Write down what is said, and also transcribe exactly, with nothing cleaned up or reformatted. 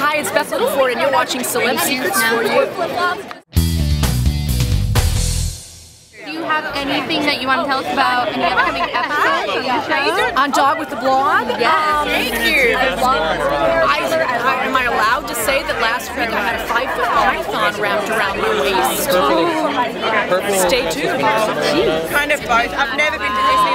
Hi, it's Beth Littleford, and you're watching Celeb Secrets for You. Do you have anything that you want to tell us about any upcoming episodes on the show? On Dog with the Blog? Yes. Um, Thank you. I, I, am I allowed to say that last week I had a five foot python wrapped around my waist? Stay tuned. Kind of both. I've never been to this